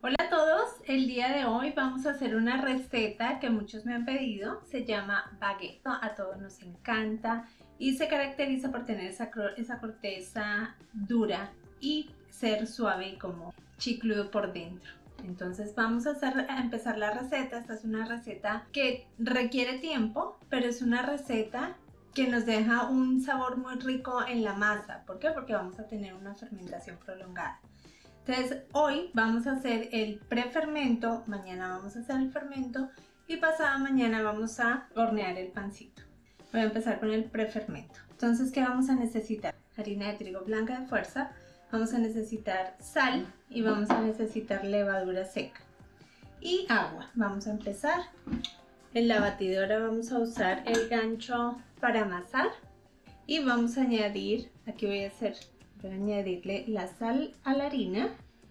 Hola a todos, el día de hoy vamos a hacer una receta que muchos me han pedido, se llama baguette. A todos nos encanta y se caracteriza por tener esa corteza dura y ser suave y como chicludo por dentro. Entonces vamos a empezar la receta. Esta es una receta que requiere tiempo, pero es una receta que nos deja un sabor muy rico en la masa. ¿Por qué? Porque vamos a tener una fermentación prolongada. Entonces hoy vamos a hacer el prefermento, mañana vamos a hacer el fermento y pasado mañana vamos a hornear el pancito. Voy a empezar con el prefermento. Entonces, ¿qué vamos a necesitar? Harina de trigo blanca de fuerza, vamos a necesitar sal y vamos a necesitar levadura seca y agua. Vamos a empezar. En la batidora vamos a usar el gancho para amasar y vamos a añadir, aquí voy a añadirle la sal a la harina.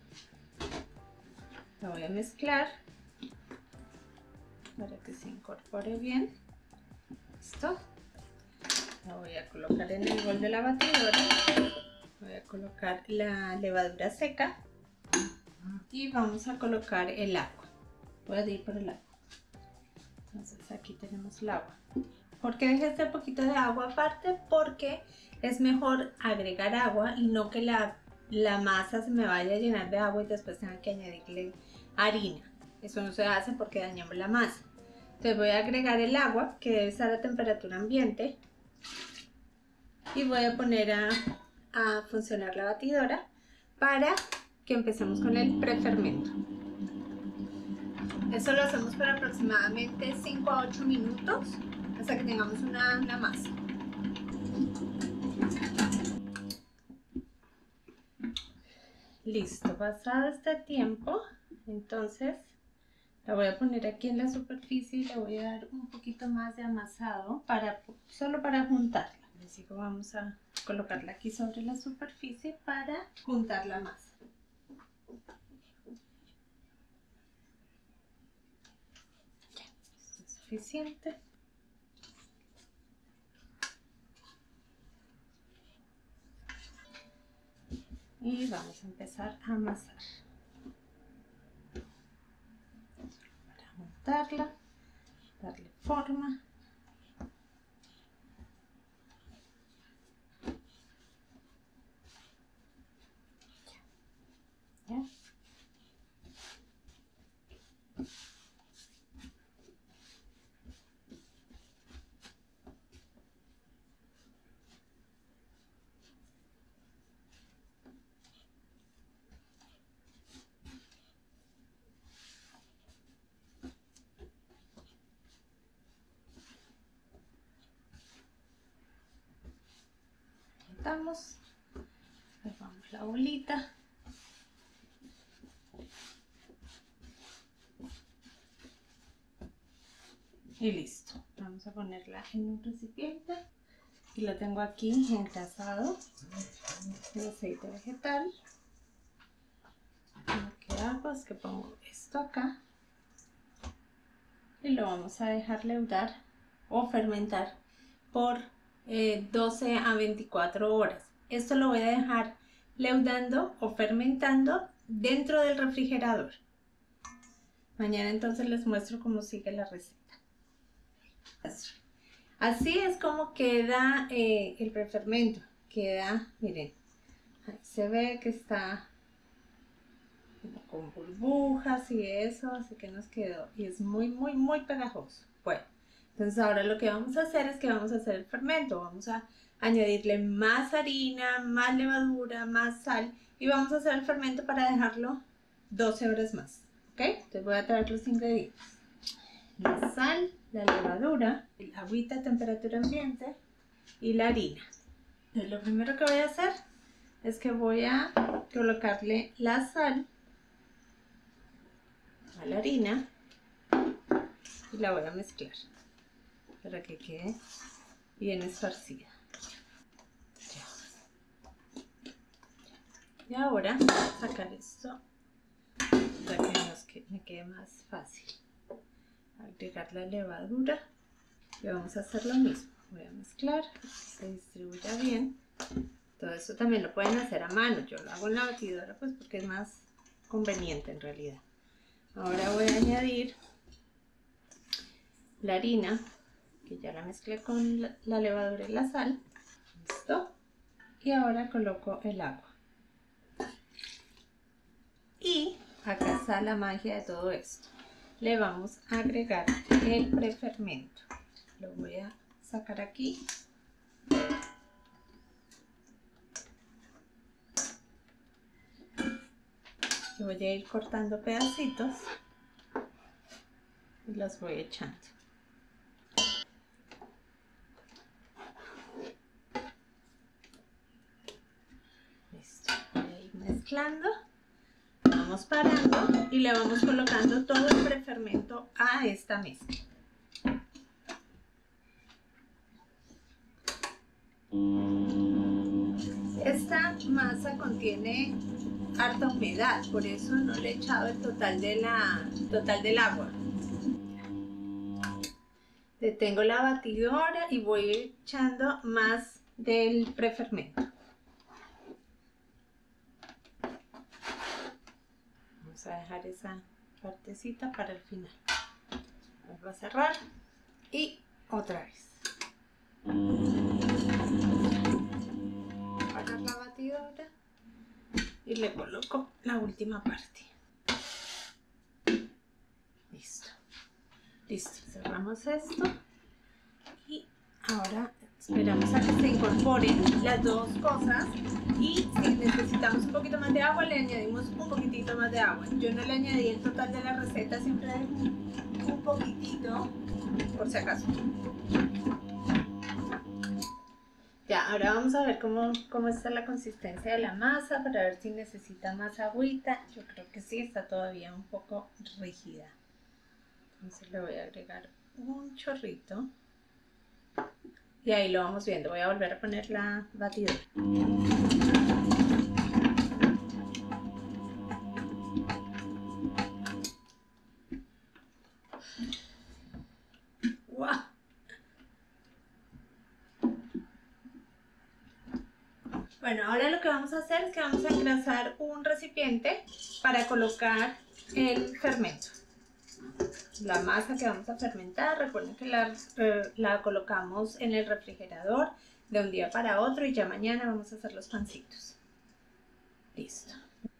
La voy a mezclar para que se incorpore bien. Listo. La voy a colocar en el bol de la batidora. Voy a colocar la levadura seca y vamos a colocar el agua. Voy a ir por el agua. Entonces aquí tenemos el agua. ¿Por qué dejé este poquito de agua aparte? Porque es mejor agregar agua y no que la masa se me vaya a llenar de agua y después tenga que añadirle harina. Eso no se hace porque dañamos la masa. Entonces voy a agregar el agua, que debe estar a temperatura ambiente, y voy a poner a funcionar la batidora para que empecemos con el prefermento. Eso lo hacemos por aproximadamente 5 a 8 minutos hasta que tengamos una masa. Listo, pasado este tiempo, entonces la voy a poner aquí en la superficie y le voy a dar un poquito más de amasado solo para juntarla. Así que vamos a colocarla aquí sobre la superficie para juntar la masa. Ya, esto es suficiente. Y vamos a empezar a amasar. Para juntarla, darle forma. ¿Ya? Juntamos, agarramos la bolita. Y listo, vamos a ponerla en un recipiente y lo tengo aquí engrasado de aceite vegetal. Lo que hago es que pongo esto acá y lo vamos a dejar leudar o fermentar por 12 a 24 horas. Esto lo voy a dejar leudando o fermentando dentro del refrigerador. Mañana entonces les muestro cómo sigue la receta. Así es como queda el prefermento. Queda, miren, ahí se ve que está con burbujas y eso, así que nos quedó y es muy pegajoso. Bueno, entonces ahora lo que vamos a hacer es que vamos a hacer el fermento. Vamos a añadirle más harina, más levadura, más sal y vamos a hacer el fermento para dejarlo 12 horas más. ¿Ok? Entonces voy a traer los ingredientes. La sal, la levadura, el agüita a temperatura ambiente y la harina. Entonces lo primero que voy a hacer es que voy a colocarle la sal a la harina y la voy a mezclar para que quede bien esparcida. Y ahora voy a sacar esto para que me quede más fácil. Agregar la levadura y vamos a hacer lo mismo. Voy a mezclar, que se distribuya bien. Todo esto también lo pueden hacer a mano. Yo lo hago en la batidora pues porque es más conveniente en realidad. Ahora voy a añadir la harina, que ya la mezclé con la levadura y la sal. Listo. Y ahora coloco el agua. Y acá está la magia de todo esto. Le vamos a agregar el prefermento. Lo voy a sacar aquí. Y voy a ir cortando pedacitos y los voy echando. Listo. Voy a ir mezclando. Vamos parando y le vamos colocando todo el prefermento a esta mezcla. Esta masa contiene harta humedad, por eso no le he echado el total del agua. Detengo la batidora y voy echando más del prefermento. Vamos a dejar esa partecita para el final. Vamos a cerrar y otra vez. Apagar la batidora y le coloco la última parte. Listo. Listo, cerramos esto y ahora esperamos a que se incorporen las dos cosas y si necesitamos un poquito más de agua le añadimos un poquitito más de agua. Yo no le añadí el total de la receta, siempre dejo un poquitito por si acaso. Ya, ahora vamos a ver cómo está la consistencia de la masa para ver si necesita más agüita. Yo creo que sí, está todavía un poco rígida. Entonces le voy a agregar un chorrito y ahí lo vamos viendo. Voy a volver a poner la batidora. ¡Wow! Bueno, ahora lo que vamos a hacer es que vamos a engrasar un recipiente para colocar el fermento. La masa que vamos a fermentar, recuerden que la colocamos en el refrigerador de un día para otro y ya mañana vamos a hacer los pancitos. Listo.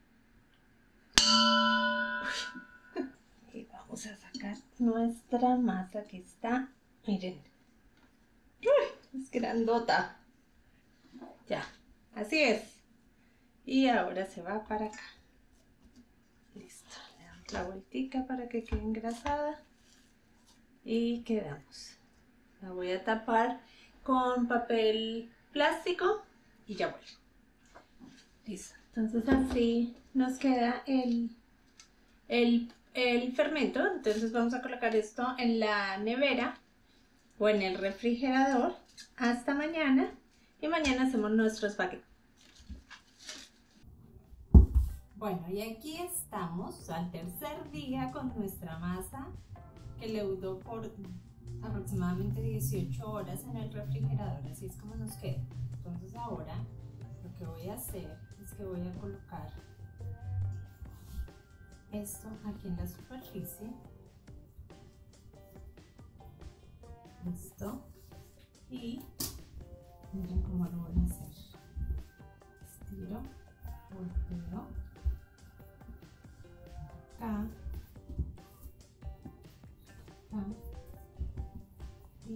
Y vamos a sacar nuestra masa que está, miren, es grandota. Ya, así es. Y ahora se va para acá. Listo. La vueltica para que quede engrasada y quedamos. La voy a tapar con papel plástico y ya vuelvo. Listo. Entonces así nos queda el fermento. Entonces vamos a colocar esto en la nevera o en el refrigerador hasta mañana y mañana hacemos nuestros baguettes. Bueno, y aquí estamos al tercer día con nuestra masa que leudó por aproximadamente 18 horas en el refrigerador, así es como nos queda. Entonces ahora lo que voy a hacer es que voy a colocar esto aquí en la superficie. Listo. Y miren cómo lo voy a hacer. Estiro, volteo. Acá y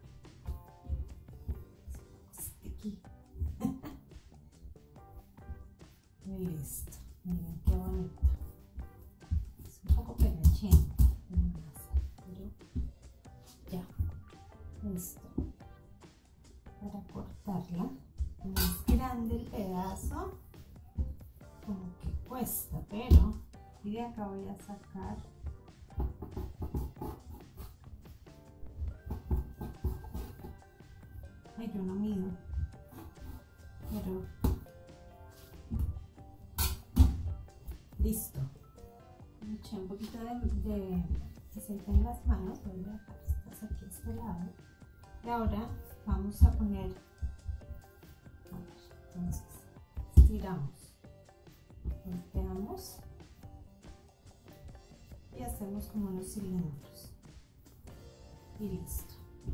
aquí. Y listo. Miren qué bonito. Es un poco pegachento, pero ya. Listo. Para cortarla, más grande el pedazo, como que cuesta, pero y de acá voy a sacar yo no mido, pero listo. Me eché un poquito de aceite en las manos, voy a dejar estas aquí a este lado y ahora vamos a poner, entonces estiramos, volteamos hacemos como unos cilindros y listo.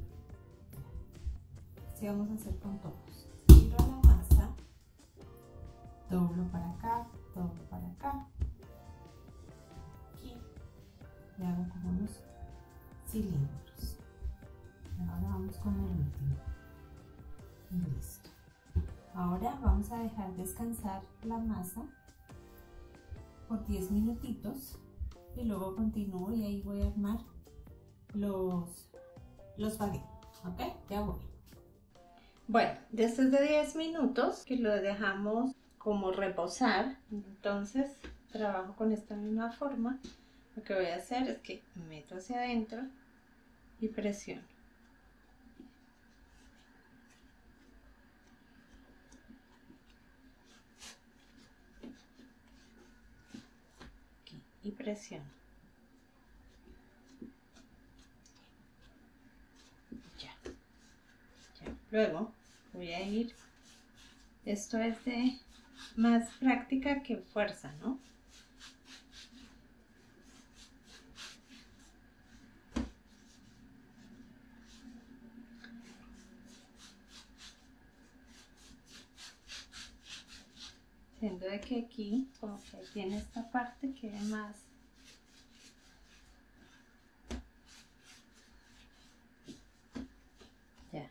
Así vamos a hacer con todos. Tiro la masa, doblo para acá, doblo para acá, aquí, y hago como unos cilindros. Ahora vamos con el último y listo. Ahora vamos a dejar descansar la masa por 10 minutitos y luego continúo y ahí voy a armar los baguettes. Ok, ya voy. Bueno, después de 10 minutos que lo dejamos como reposar, entonces trabajo con esta misma forma. Lo que voy a hacer es que meto hacia adentro y presiono. Aquí, y presiono. Luego voy a ir, esto es de más práctica que fuerza, ¿no? Siendo de que aquí, como que tiene esta parte que es más. Ya.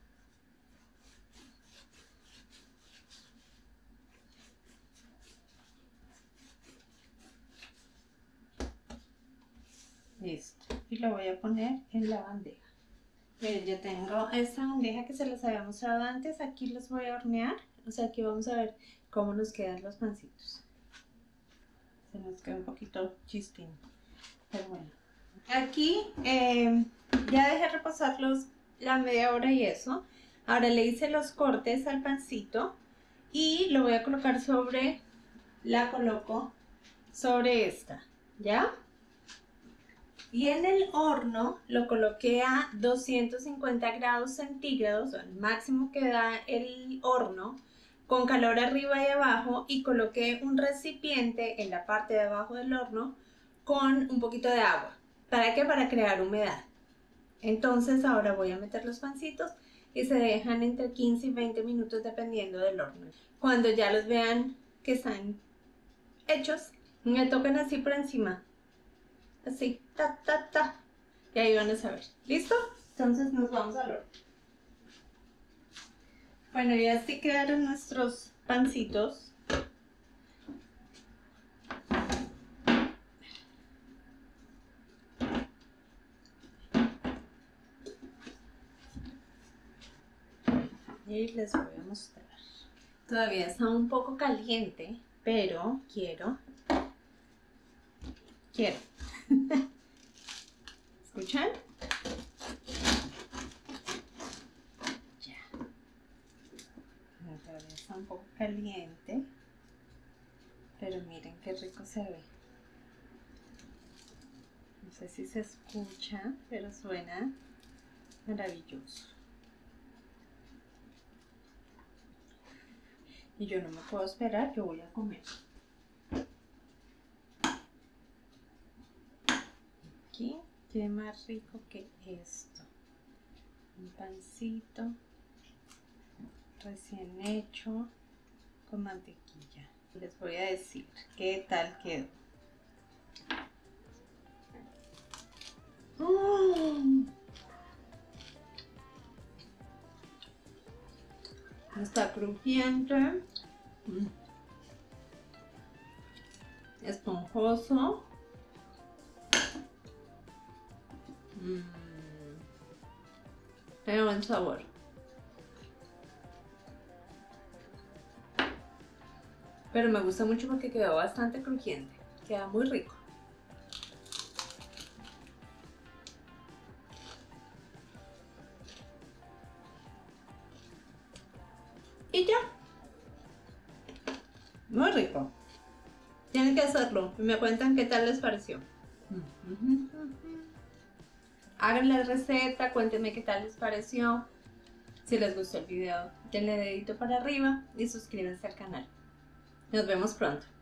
Listo. Y lo voy a poner en la bandeja. Miren, yo tengo esta bandeja que se las había mostrado antes. Aquí los voy a hornear. O sea, aquí vamos a ver cómo nos quedan los pancitos. Se nos queda un poquito chistín. Pero bueno. Aquí ya dejé reposarlos la media hora y eso. Ahora le hice los cortes al pancito y lo voy a colocar sobre, la coloco sobre esta, ¿ya? Y en el horno lo coloqué a 250 grados centígrados, el máximo que da el horno, con calor arriba y abajo, y coloqué un recipiente en la parte de abajo del horno con un poquito de agua. ¿Para qué? Para crear humedad. Entonces ahora voy a meter los pancitos y se dejan entre 15 y 20 minutos dependiendo del horno. Cuando ya los vean que están hechos, me tocan así por encima. Así, ta, ta, ta. Y ahí van a saber. ¿Listo? Entonces nos vamos al horno. Bueno, ya así quedaron nuestros pancitos. Y les voy a mostrar. Todavía está un poco caliente, pero quiero. ¿Escuchan? Ya. Todavía está un poco caliente, pero miren qué rico se ve. No sé si se escucha, pero suena maravilloso. Y yo no me puedo esperar, yo voy a comer. Aquí, qué más rico que esto. Un pancito recién hecho con mantequilla. Les voy a decir qué tal quedó. Está crujiente, esponjoso, tiene buen sabor. Pero me gusta mucho porque quedó bastante crujiente, queda muy rico. Y ya. Muy rico. Tienen que hacerlo y me cuentan qué tal les pareció. Hagan la receta, cuéntenme qué tal les pareció. Si les gustó el video, denle dedito para arriba y suscríbanse al canal. Nos vemos pronto.